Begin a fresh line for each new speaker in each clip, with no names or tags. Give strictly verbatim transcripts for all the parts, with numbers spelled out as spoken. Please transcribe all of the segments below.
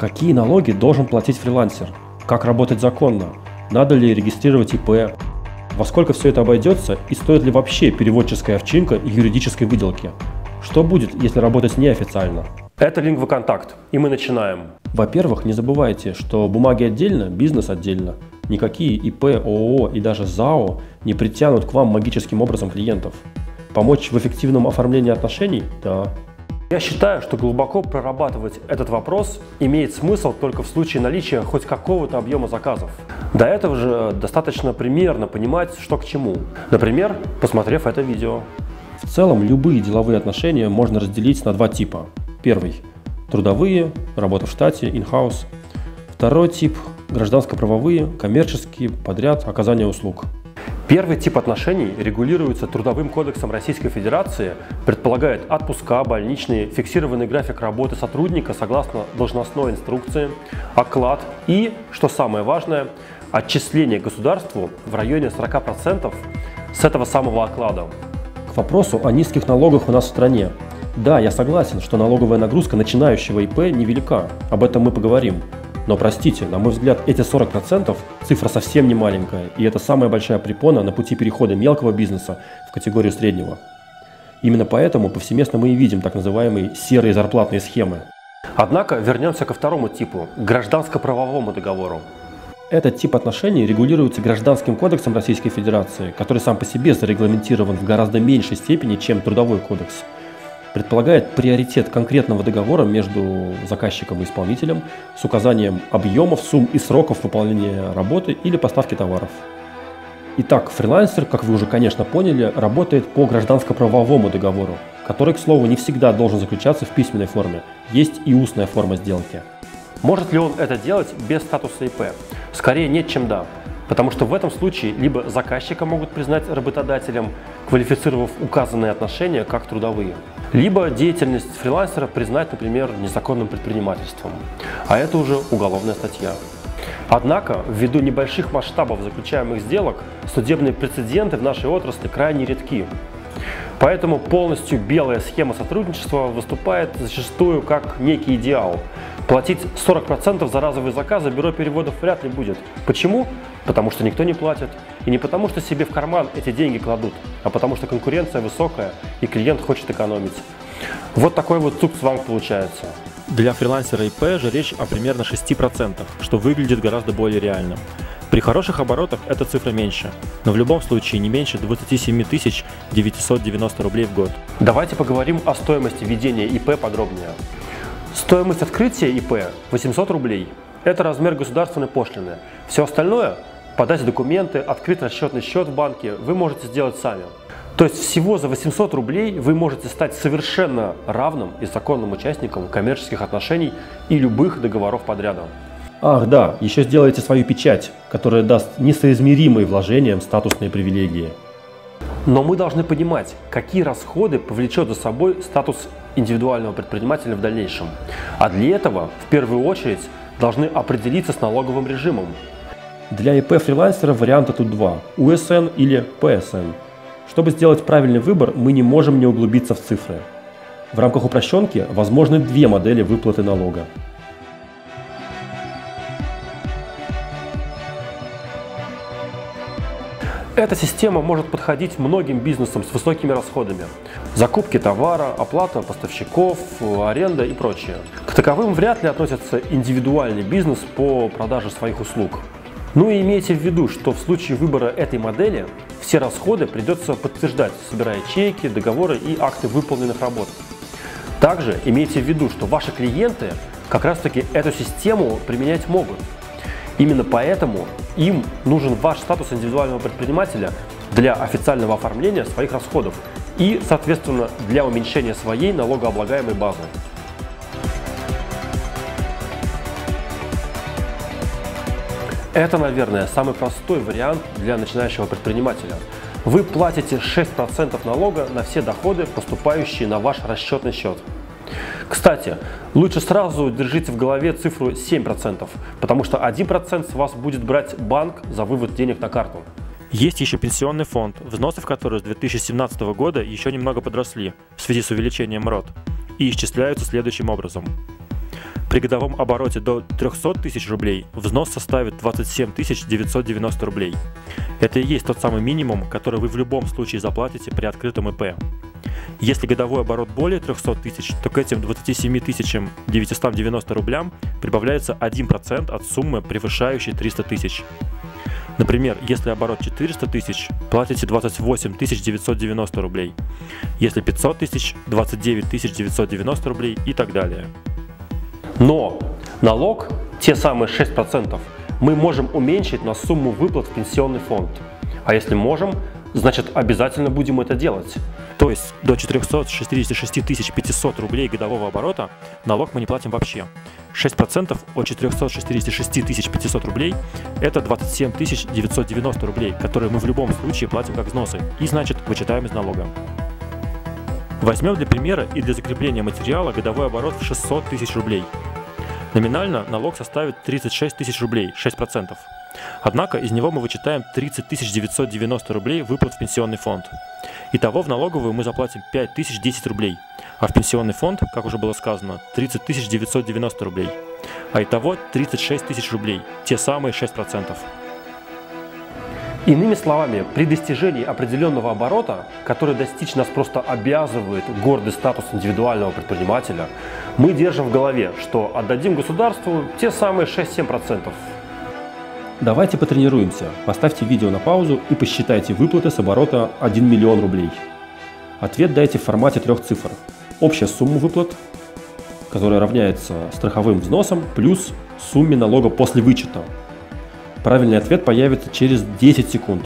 Какие налоги должен платить фрилансер? Как работать законно? Надо ли регистрировать ИП? Во сколько все это обойдется и стоит ли вообще переводческая овчинка и юридической выделки? Что будет, если работать неофициально?
Это Lingva-Контакт, и мы начинаем.
Во-первых, не забывайте, что бумаги отдельно, бизнес отдельно. Никакие ИП, ООО и даже ЗАО не притянут к вам магическим образом клиентов. Помочь в эффективном оформлении отношений? Да.
Я считаю, что глубоко прорабатывать этот вопрос имеет смысл только в случае наличия хоть какого-то объема заказов. До этого же достаточно примерно понимать, что к чему. Например, посмотрев это видео.
В целом, любые деловые отношения можно разделить на два типа. Первый – трудовые, работа в штате, in-house. Второй тип – гражданско-правовые, коммерческие, подряд, оказание услуг.
Первый тип отношений регулируется Трудовым кодексом Российской Федерации, предполагает отпуска, больничные, фиксированный график работы сотрудника согласно должностной инструкции, оклад и, что самое важное, отчисление государству в районе сорока процентов с этого самого оклада.
К вопросу о низких налогах у нас в стране. Да, я согласен, что налоговая нагрузка начинающего ИП невелика, об этом мы поговорим. Но простите, на мой взгляд, эти сорок процентов цифра совсем не маленькая, и это самая большая препона на пути перехода мелкого бизнеса в категорию среднего. Именно поэтому повсеместно мы и видим так называемые серые зарплатные схемы.
Однако вернемся ко второму типу – гражданско-правовому договору.
Этот тип отношений регулируется Гражданским кодексом Российской Федерации, который сам по себе зарегламентирован в гораздо меньшей степени, чем Трудовой кодекс. Предполагает приоритет конкретного договора между заказчиком и исполнителем с указанием объемов, сумм и сроков выполнения работы или поставки товаров. Итак, фрилансер, как вы уже, конечно, поняли, работает по гражданско-правовому договору, который, к слову, не всегда должен заключаться в письменной форме. Есть и устная форма сделки.
Может ли он это делать без статуса ИП? Скорее нет, чем да. Потому что в этом случае либо заказчика могут признать работодателем, квалифицировав указанные отношения как трудовые, либо деятельность фрилансера признать, например, незаконным предпринимательством. А это уже уголовная статья. Однако, ввиду небольших масштабов заключаемых сделок, судебные прецеденты в нашей отрасли крайне редки. Поэтому полностью белая схема сотрудничества выступает зачастую как некий идеал. Платить сорок процентов за разовые заказы бюро переводов вряд ли будет. Почему? Потому что никто не платит. И не потому, что себе в карман эти деньги кладут, а потому что конкуренция высокая и клиент хочет экономить. Вот такой вот цукцванг получается.
Для фрилансера ИП же речь о примерно шести процентах, что выглядит гораздо более реальным. При хороших оборотах эта цифра меньше, но в любом случае не меньше двадцати семи тысяч девятисот девяноста рублей в год.
Давайте поговорим о стоимости ведения ИП подробнее. Стоимость открытия ИП восемьсот рублей. Это размер государственной пошлины. Все остальное – подать документы, открыть расчетный счет в банке – вы можете сделать сами. То есть всего за восемьсот рублей вы можете стать совершенно равным и законным участником коммерческих отношений и любых договоров подряда.
Ах да, еще сделайте свою печать, которая даст несоизмеримые вложениям статусные привилегии.
Но мы должны понимать, какие расходы повлечет за собой статус индивидуального предпринимателя в дальнейшем. А для этого, в первую очередь, должны определиться с налоговым режимом.
Для ИП фрилансера варианта тут два – У Эс Эн или Пэ Эс Эн. Чтобы сделать правильный выбор, мы не можем не углубиться в цифры. В рамках упрощенки возможны две модели выплаты налога.
Эта система может подходить многим бизнесам с высокими расходами. Закупки товара, оплата поставщиков, аренда и прочее. К таковым вряд ли относится индивидуальный бизнес по продаже своих услуг. Ну и имейте в виду, что в случае выбора этой модели все расходы придется подтверждать, собирая чеки, договоры и акты выполненных работ. Также имейте в виду, что ваши клиенты как раз таки эту систему применять могут. Именно поэтому им нужен ваш статус индивидуального предпринимателя для официального оформления своих расходов и, соответственно, для уменьшения своей налогооблагаемой базы. Это, наверное, самый простой вариант для начинающего предпринимателя. Вы платите шесть процентов налога на все доходы, поступающие на ваш расчетный счет. Кстати, лучше сразу держите в голове цифру семь процентов, потому что один процент с вас будет брать банк за вывод денег на карту.
Есть еще пенсионный фонд, взносы в который с две тысячи семнадцатого года еще немного подросли в связи с увеличением РОТ и исчисляются следующим образом. При годовом обороте до трёхсот тысяч рублей взнос составит двадцать семь тысяч девятьсот девяносто рублей. Это и есть тот самый минимум, который вы в любом случае заплатите при открытом ИП. Если годовой оборот более трёхсот тысяч, то к этим двадцати семи тысячам девятистам девяноста рублям прибавляется один процент от суммы, превышающей триста тысяч. Например, если оборот четыреста тысяч, платите двадцать восемь тысяч девятьсот девяносто рублей. Если пятьсот тысяч, двадцать девять тысяч девятьсот девяносто рублей и так далее.
Но налог, те самые шесть процентов, мы можем уменьшить на сумму выплат в пенсионный фонд. А если можем, значит обязательно будем это делать.
То есть до четырёхсот шестидесяти шести тысяч пятисот рублей годового оборота налог мы не платим вообще. шесть процентов от четырёхсот шестидесяти шести тысяч пятисот рублей – это двадцать семь тысяч девятьсот девяносто рублей, которые мы в любом случае платим как взносы и, значит, вычитаем из налога. Возьмем для примера и для закрепления материала годовой оборот в шестьсот тысяч рублей. Номинально налог составит тридцать шесть тысяч рублей, шесть процентов. Однако из него мы вычитаем тридцать тысяч девятьсот девяносто рублей выплат в пенсионный фонд. Итого в налоговую мы заплатим пять тысяч десять рублей, а в пенсионный фонд, как уже было сказано, тридцать тысяч девятьсот девяносто рублей. А итого тридцать шесть тысяч рублей, те самые шесть процентов.
Иными словами, при достижении определенного оборота, который достичь нас просто обязывает гордый статус индивидуального предпринимателя, мы держим в голове, что отдадим государству те самые шесть-семь процентов.
Давайте потренируемся. Поставьте видео на паузу и посчитайте выплаты с оборота один миллион рублей. Ответ дайте в формате трех цифр. Общая сумма выплат, которая равняется страховым взносам, плюс сумме налога после вычета. Правильный ответ появится через десять секунд.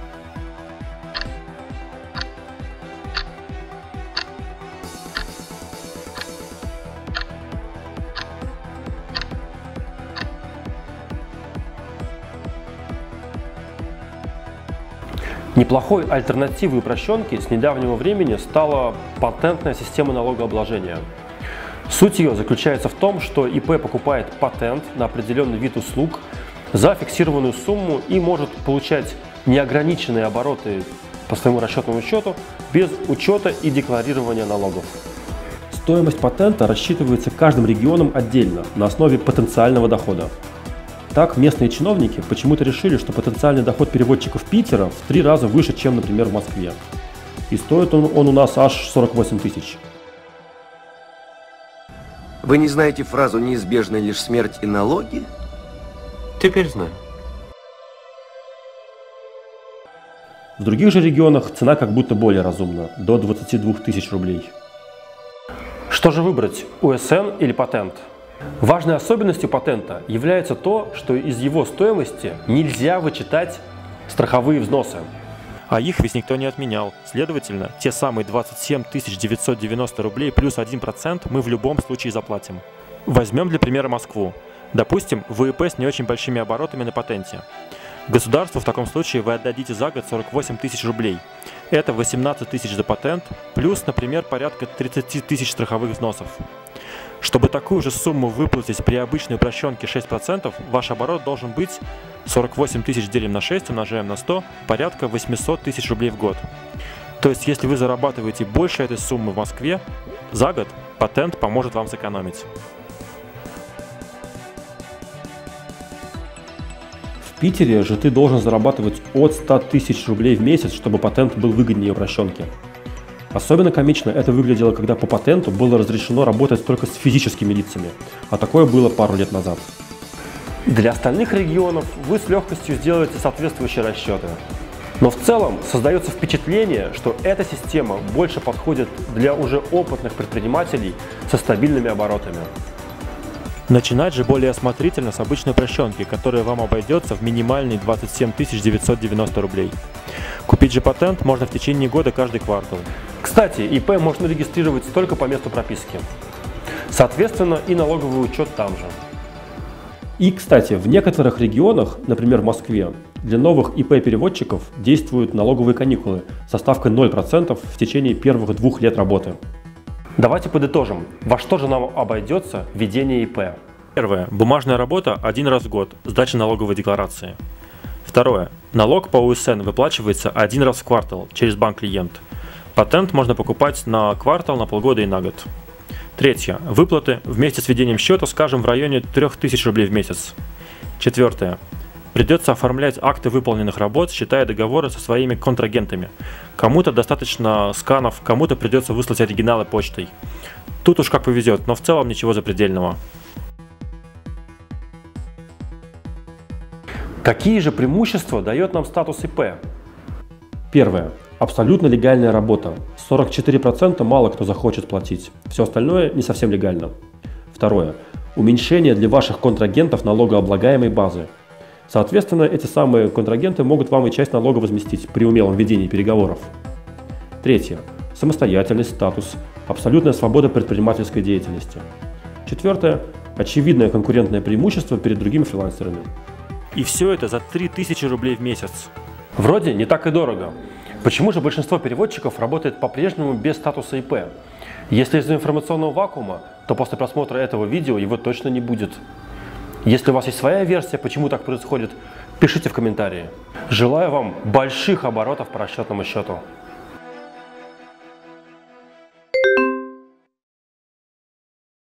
Неплохой альтернативой упрощенки с недавнего времени стала патентная система налогообложения. Суть ее заключается в том, что ИП покупает патент на определенный вид услуг за фиксированную сумму и может получать неограниченные обороты по своему расчетному счету без учета и декларирования налогов.
Стоимость патента рассчитывается каждым регионом отдельно на основе потенциального дохода. Так, местные чиновники почему-то решили, что потенциальный доход переводчиков Питера в три раза выше, чем, например, в Москве. И стоит он, он у нас аж сорок восемь тысяч.
Вы не знаете фразу «неизбежна лишь смерть и налоги»?
Теперь знаю.
В других же регионах цена как будто более разумна, до двадцати двух тысяч рублей.
Что же выбрать, У Эс Эн или патент? Важной особенностью патента является то, что из его стоимости нельзя вычитать страховые взносы.
А их ведь никто не отменял. Следовательно, те самые двадцать семь тысяч девятьсот девяносто рублей плюс один процент мы в любом случае заплатим. Возьмем для примера Москву. Допустим, вы ИП с не очень большими оборотами на патенте. Государству в таком случае вы отдадите за год сорок восемь тысяч рублей. Это восемнадцать тысяч за патент, плюс, например, порядка тридцати тысяч страховых взносов. Чтобы такую же сумму выплатить при обычной упрощенке шесть процентов, ваш оборот должен быть сорок восемь тысяч делим на шесть, умножаем на сто, порядка восемьсот тысяч рублей в год. То есть, если вы зарабатываете больше этой суммы в Москве, за год патент поможет вам сэкономить.
В Питере же ты должен зарабатывать от ста тысяч рублей в месяц, чтобы патент был выгоднее упрощенки. Особенно комично это выглядело, когда по патенту было разрешено работать только с физическими лицами, а такое было пару лет назад.
Для остальных регионов вы с легкостью сделаете соответствующие расчеты. Но в целом создается впечатление, что эта система больше подходит для уже опытных предпринимателей со стабильными оборотами.
Начинать же более осмотрительно с обычной упрощенки, которая вам обойдется в минимальные двадцать семь тысяч девятьсот девяносто рублей. Купить же патент можно в течение года каждый квартал.
Кстати, ИП можно регистрировать только по месту прописки. Соответственно, и налоговый учет там же.
И, кстати, в некоторых регионах, например в Москве, для новых ИП-переводчиков действуют налоговые каникулы со ставкой ноль процентов в течение первых двух лет работы.
Давайте подытожим, во что же нам обойдется ведение ИП.
Первое. Бумажная работа один раз в год, сдача налоговой декларации. Второе. Налог по У Эс Эн выплачивается один раз в квартал через банк-клиент. Патент можно покупать на квартал, на полгода и на год. Третье. Выплаты вместе с ведением счета, скажем, в районе трёх тысяч рублей в месяц. Четвертое. Придется оформлять акты выполненных работ, считая договоры со своими контрагентами. Кому-то достаточно сканов, кому-то придется выслать оригиналы почтой. Тут уж как повезет, но в целом ничего запредельного.
Какие же преимущества дает нам статус ИП?
Первое. Абсолютно легальная работа. сорок четыре процента мало кто захочет платить. Все остальное не совсем легально. Второе. Уменьшение для ваших контрагентов налогооблагаемой базы. Соответственно, эти самые контрагенты могут вам и часть налога возместить при умелом ведении переговоров. Третье. Самостоятельность, статус, абсолютная свобода предпринимательской деятельности. Четвертое. Очевидное конкурентное преимущество перед другими фрилансерами.
И все это за три тысячи рублей в месяц.
Вроде не так и дорого. Почему же большинство переводчиков работает по-прежнему без статуса ИП? Если из-за информационного вакуума, то после просмотра этого видео его точно не будет. Если у вас есть своя версия, почему так происходит, пишите в комментарии. Желаю вам больших оборотов по расчетному счету.